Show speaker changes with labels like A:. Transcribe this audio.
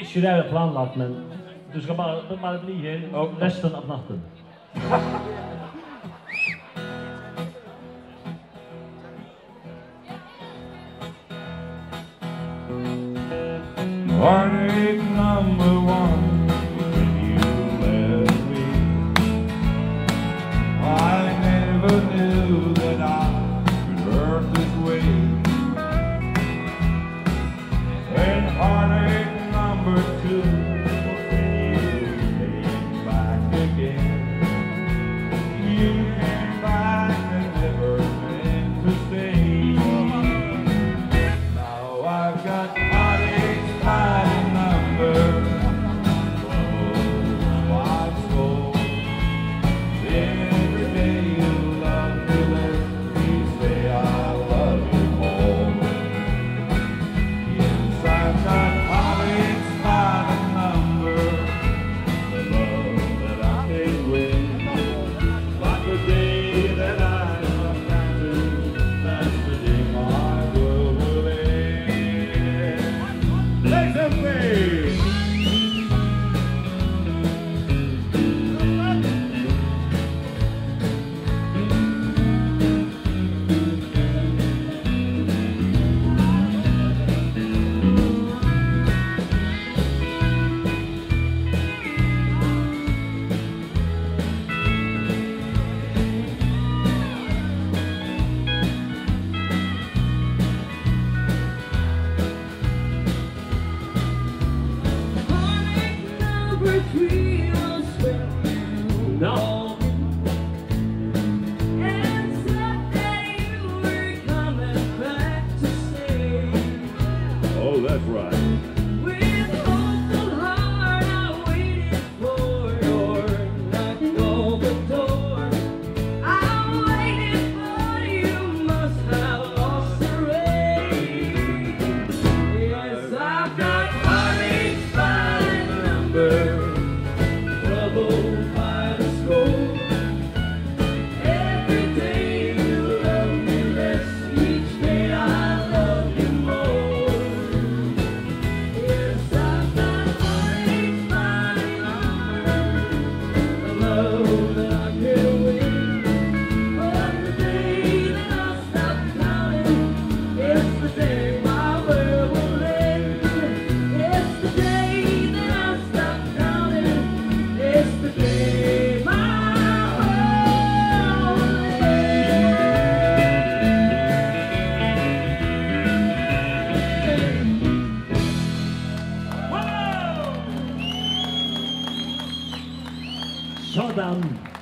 A: skulle jeg ha planlagt, men du skal bare bli her resten av natten.
B: Heartache number one, when you left me, I never knew that I could hurt this way. And heartache number two, when you came back again. You came back and never meant to stay. Now I've got heartache's mighty number. Oh, my soul. Every day you love me less, you say I love you more. Yes, I've got heartache's mighty number. The love that I can't win. Like the day that I love you, that's the day my world will end. Let's have faith.
A: No.
C: And said that you were coming back to stay.
B: Oh, that's right.
C: With hopeful heart I waited for your knock on the door. I waited for you, must have lost the way. Yes, I've got heartache's fine number. Troubled by the score. Every day you love me less, each day I love you more. Yes, I've got heartache's mighty number, a love that I can't win. But the day that I stop counting, it's the day my world will end. It's the day that I stop counting, it's the day my world will end.
A: Sådan.